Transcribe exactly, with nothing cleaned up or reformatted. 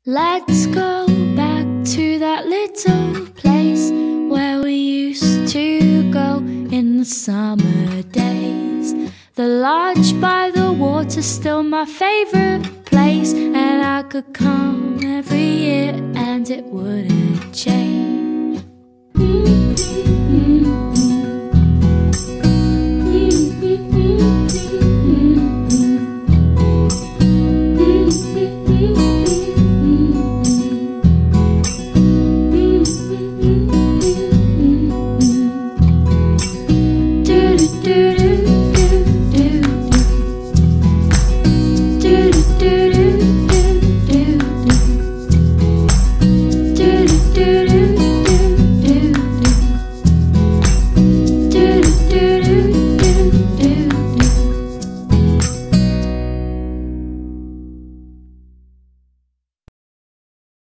Let's go back to that little place where we used to go in the summer days. The lodge by the water's still my favorite place, and I could come every year and it wouldn't change. Mm-hmm.